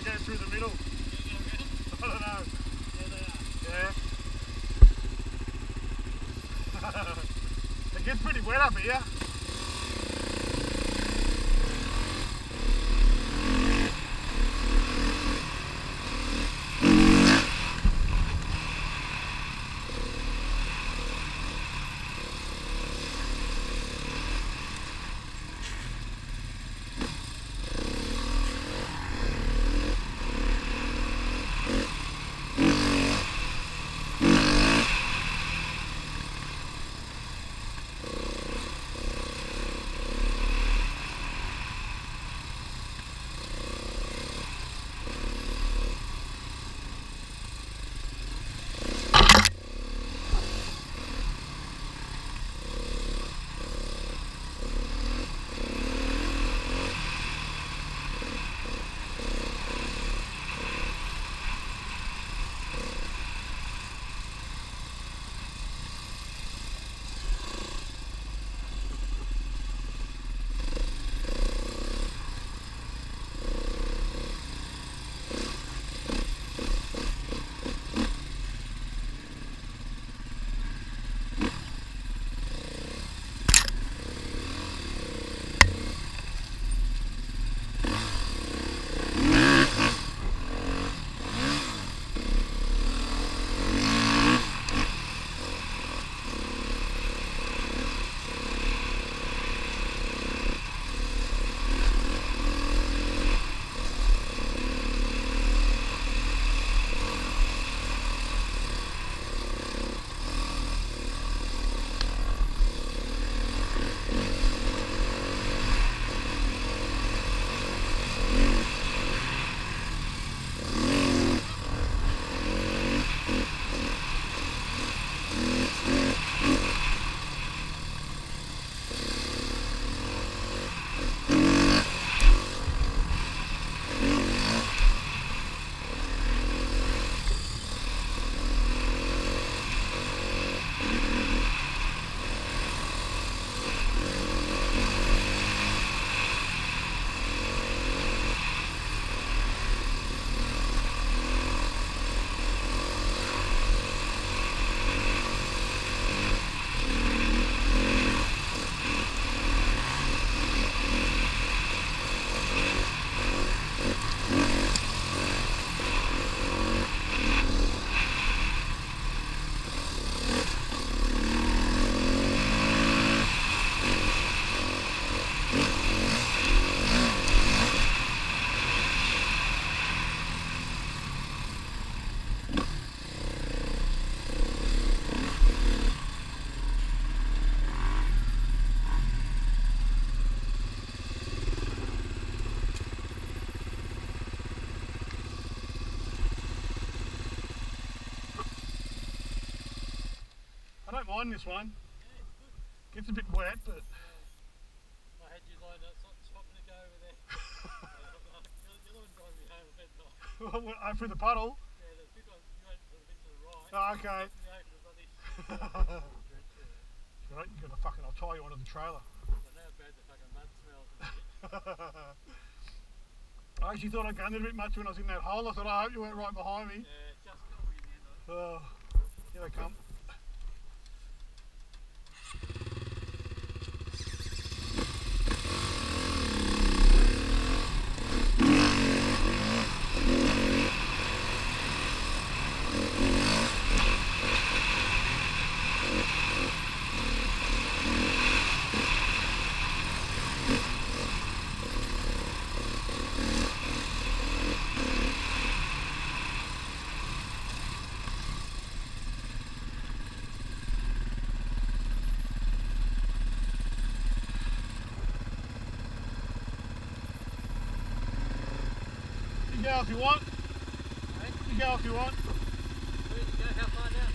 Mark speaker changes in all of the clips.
Speaker 1: to go through the middle. I don't know. Yeah. It gets pretty wet up here. I don't mind this one.
Speaker 2: Yeah, it's good.
Speaker 1: Gets a bit wet, but...
Speaker 2: I had you lined up, swapping to go over there. You're the one driving me home, I bet not.
Speaker 1: Through the puddle?
Speaker 2: Yeah, the bit on, you went a bit to the right.
Speaker 1: Oh, okay.
Speaker 2: Right,
Speaker 1: You got to fucking, I'll tie you onto the trailer.
Speaker 2: I know how bad the fucking mud smells and shit.
Speaker 1: I actually thought I'd gone a bit much when I was in that hole. I thought, I hope you went right behind me.
Speaker 2: Yeah, just got me in the end of it.
Speaker 1: Oh, here they come. You go if you want. You go if you want.
Speaker 2: Where did you go? How far down?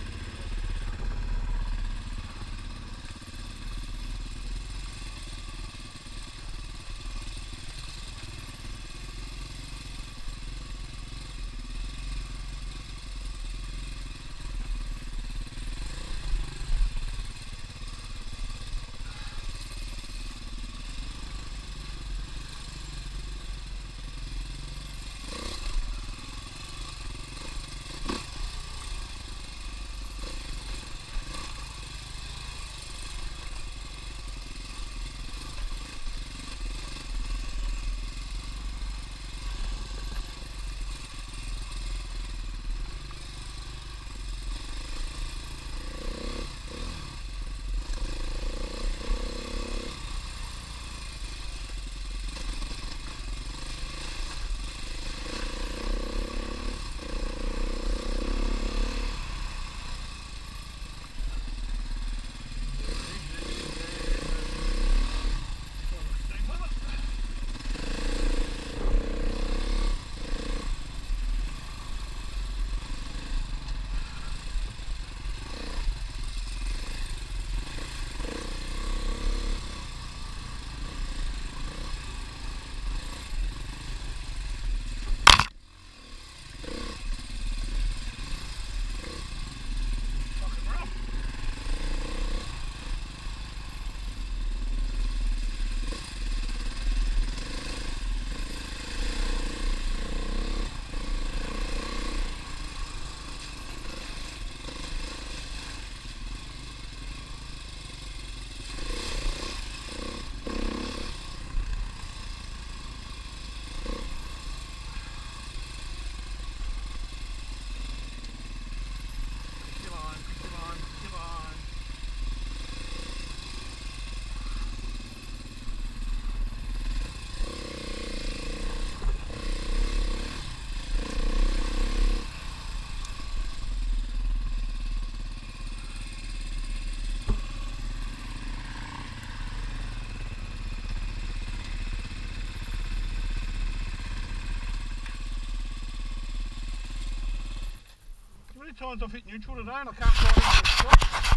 Speaker 1: many times I've hit neutral today and I can't find it.